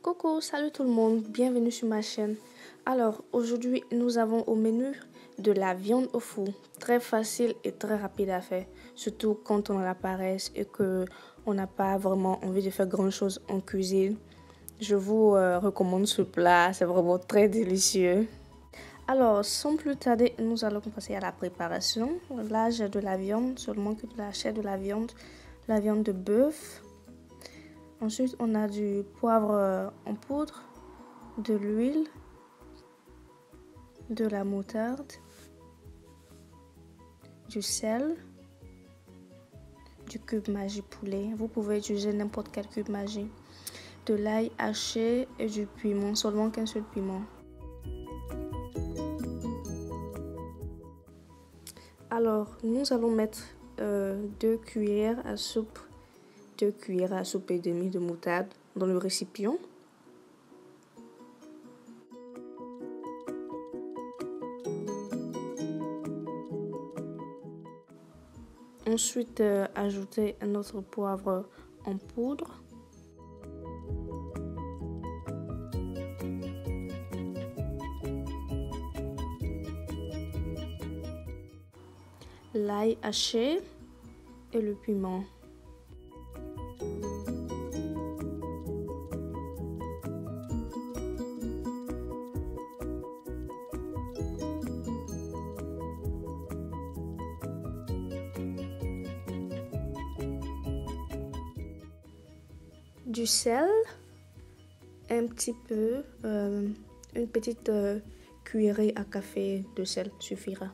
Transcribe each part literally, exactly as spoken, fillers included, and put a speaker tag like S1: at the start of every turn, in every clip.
S1: Coucou, salut tout le monde, bienvenue sur ma chaîne. Alors aujourd'hui nous avons au menu de la viande au four, très facile et très rapide à faire, surtout quand on a la paresse et que on n'a pas vraiment envie de faire grand chose en cuisine. Je vous euh, recommande ce plat, c'est vraiment très délicieux. Alors sans plus tarder, nous allons passer à la préparation. Là j'ai de la viande, seulement que de la chair de la viande, la viande de bœuf. Ensuite, on a du poivre en poudre, de l'huile, de la moutarde, du sel, du cube Maggi poulet. Vous pouvez utiliser n'importe quel cube Maggi, de l'ail haché et du piment, seulement qu'un seul piment. Alors, nous allons mettre euh, deux cuillères à soupe deux cuillères à soupe et demie de moutarde dans le récipient. Ensuite, euh, ajouter notre poivre en poudre. L'ail haché et le piment. Du sel, un petit peu, euh, une petite euh, cuillerée à café de sel suffira.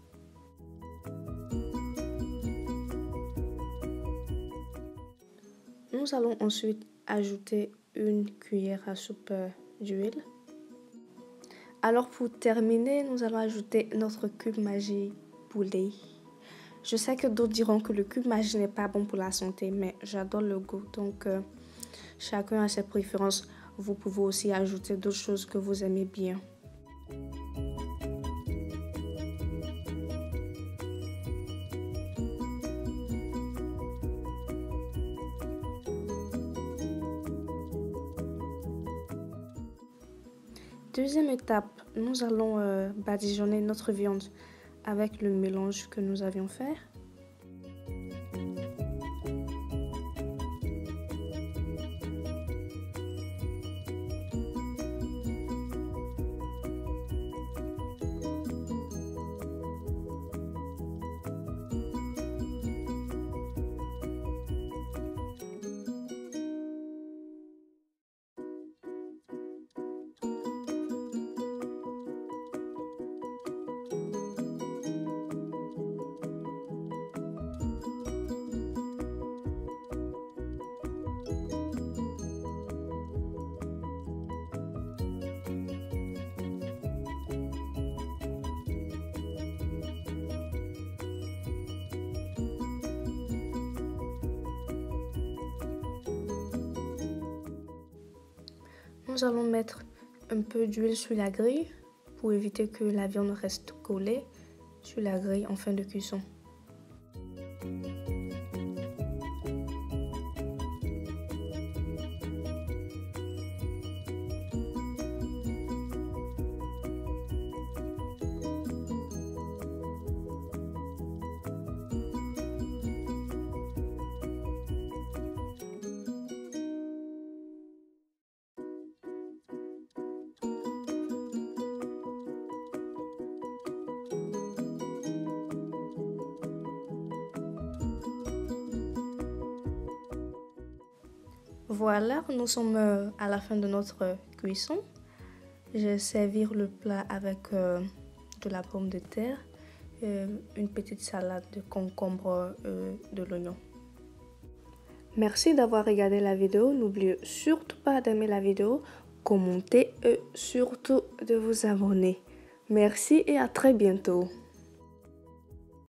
S1: Nous allons ensuite ajouter une cuillère à soupe d'huile. Alors pour terminer, nous allons ajouter notre cube Maggi poulet. Je sais que d'autres diront que le cube Maggi n'est pas bon pour la santé, mais j'adore le goût, donc euh, chacun a ses préférences. Vous pouvez aussi ajouter d'autres choses que vous aimez bien. Deuxième étape, nous allons euh, badigeonner notre viande avec le mélange que nous avions fait. Nous allons mettre un peu d'huile sur la grille pour éviter que la viande reste collée sur la grille en fin de cuisson. Voilà, nous sommes à la fin de notre cuisson. Je vais servir le plat avec euh, de la pomme de terre, euh, une petite salade de concombre, euh, de l'oignon. Merci d'avoir regardé la vidéo. N'oubliez surtout pas d'aimer la vidéo, commenter et surtout de vous abonner. Merci et à très bientôt.